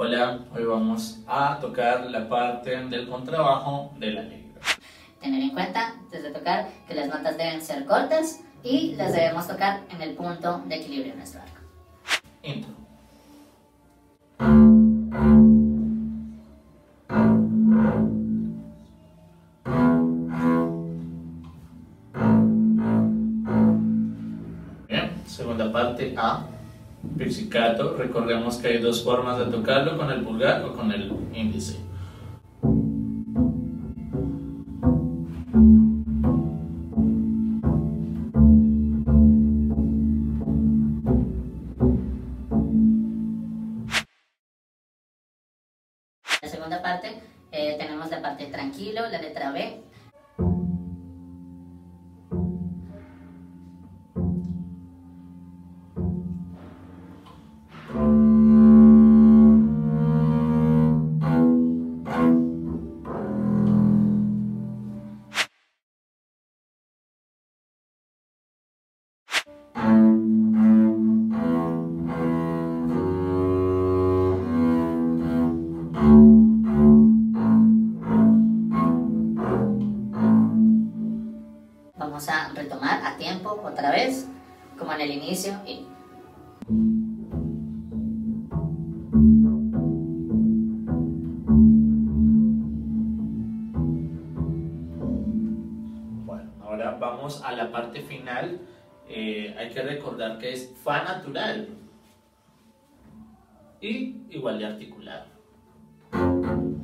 Hola, hoy vamos a tocar la parte del contrabajo de la lira. Tener en cuenta, antes de tocar, que las notas deben ser cortas y las debemos tocar en el punto de equilibrio de nuestro arco. Intro. Bien, segunda parte A. Pizzicato. Recordemos que hay dos formas de tocarlo, con el pulgar o con el índice. En la segunda parte tenemos la parte tranquilo, la letra B. Vamos a retomar a tiempo otra vez, como en el inicio. Bueno, ahora vamos a la parte final. Hay que recordar que es fa natural y igual de articulado.